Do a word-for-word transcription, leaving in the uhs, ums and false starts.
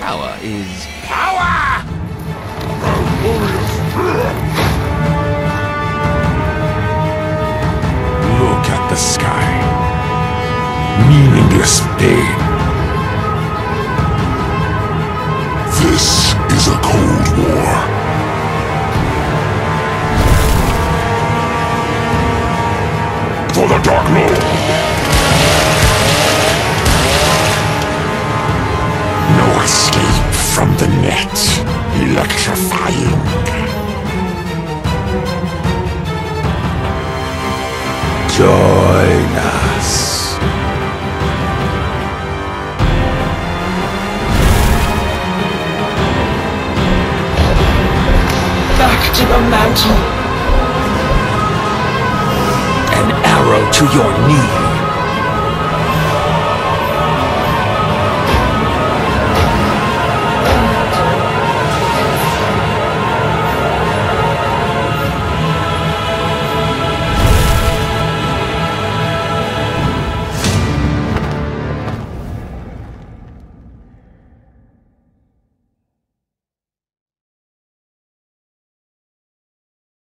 power is... Power! Look at the sky. Meaningless pain. This is a cold war. For the Dark Lord! No escape from the net. Electrifying. Join us. Back to the mantle. An arrow to your knee.